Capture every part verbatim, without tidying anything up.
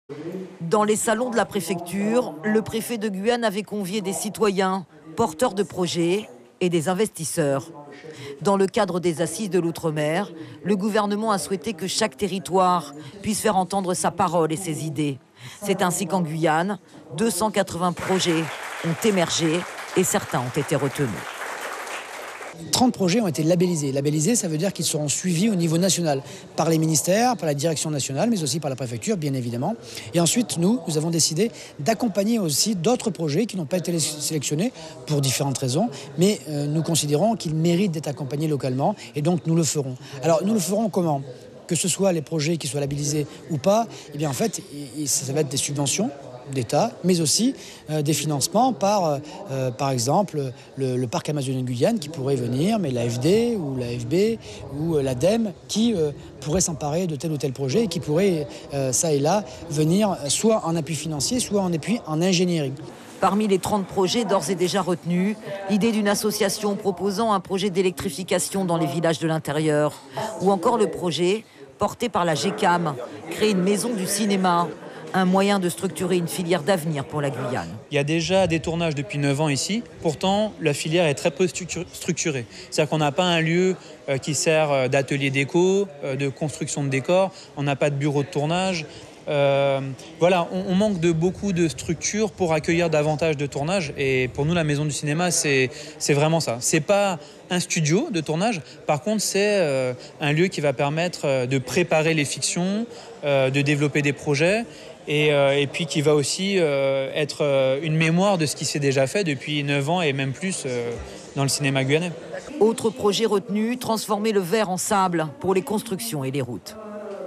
Dans les salons de la préfecture, le préfet de Guyane avait convié des citoyens, porteurs de projets et des investisseurs. Dans le cadre des assises de l'outre-mer, le gouvernement a souhaité que chaque territoire puisse faire entendre sa parole et ses idées. C'est ainsi qu'en Guyane, deux cent quatre-vingts projets ont émergé et certains ont été retenus. trente projets ont été labellisés. Labellisés, ça veut dire qu'ils seront suivis au niveau national par les ministères, par la direction nationale, mais aussi par la préfecture, bien évidemment. Et ensuite, nous, nous avons décidé d'accompagner aussi d'autres projets qui n'ont pas été sélectionnés pour différentes raisons, mais euh, nous considérons qu'ils méritent d'être accompagnés localement, et donc nous le ferons. Alors, nous le ferons comment ? Que ce soit les projets qui soient labellisés ou pas, eh bien en fait, ça va être des subventions d'État, mais aussi euh, des financements par, euh, par exemple, le, le parc amazonien de Guyane qui pourrait venir, mais l'A F D ou l'A F B ou euh, l'ADEME qui euh, pourrait s'emparer de tel ou tel projet et qui pourrait, euh, ça et là, venir soit en appui financier, soit en appui en ingénierie. Parmi les trente projets d'ores et déjà retenus, l'idée d'une association proposant un projet d'électrification dans les villages de l'intérieur, ou encore le projet porté par la G C A M, créer une maison du cinéma, un moyen de structurer une filière d'avenir pour la Guyane. Il y a déjà des tournages depuis neuf ans ici, pourtant la filière est très peu structurée. C'est-à-dire qu'on n'a pas un lieu qui sert d'atelier déco, de construction de décors, on n'a pas de bureau de tournage. Euh, voilà, on, on manque de beaucoup de structures pour accueillir davantage de tournages et pour nous la maison du cinéma c'est c'est vraiment ça. C'est pas un studio de tournage, par contre c'est euh, un lieu qui va permettre de préparer les fictions, euh, de développer des projets et, euh, et puis qui va aussi euh, être euh, une mémoire de ce qui s'est déjà fait depuis neuf ans et même plus euh, dans le cinéma guyanais. Autre projet retenu, transformer le verre en sable pour les constructions et les routes.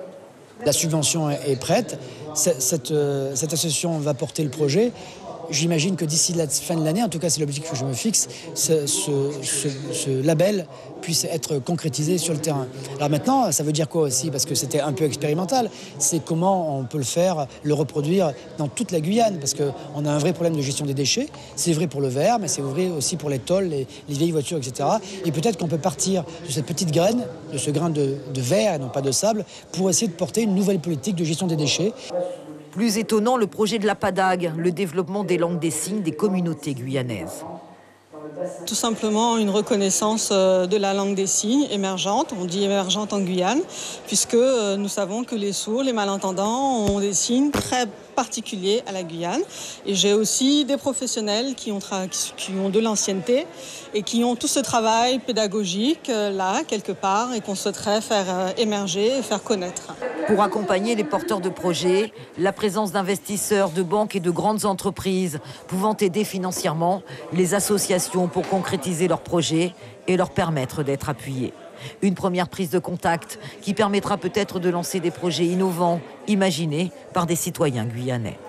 La subvention est prête, cette, cette, cette association va porter le projet. J'imagine que d'ici la fin de l'année, en tout cas c'est l'objectif que je me fixe, ce, ce, ce, ce label puisse être concrétisé sur le terrain. Alors maintenant, ça veut dire quoi aussi ? Parce que c'était un peu expérimental, c'est comment on peut le faire, le reproduire dans toute la Guyane, parce qu'on a un vrai problème de gestion des déchets, c'est vrai pour le verre, mais c'est vrai aussi pour les tôles, les, les vieilles voitures, et cetera. Et peut-être qu'on peut partir de cette petite graine, de ce grain de, de verre et non pas de sable, pour essayer de porter une nouvelle politique de gestion des déchets. Plus étonnant, le projet de la PADAG, le développement des langues des signes des communautés guyanaises. Tout simplement une reconnaissance de la langue des signes émergente, on dit émergente en Guyane, puisque nous savons que les sourds, les malentendants ont des signes très particuliers à la Guyane. Et j'ai aussi des professionnels qui ont, tra- qui ont de l'ancienneté et qui ont tout ce travail pédagogique là, quelque part, et qu'on souhaiterait faire émerger et faire connaître. Pour accompagner les porteurs de projets, la présence d'investisseurs, de banques et de grandes entreprises pouvant aider financièrement les associations pour concrétiser leurs projets et leur permettre d'être appuyés. Une première prise de contact qui permettra peut-être de lancer des projets innovants, imaginés par des citoyens guyanais.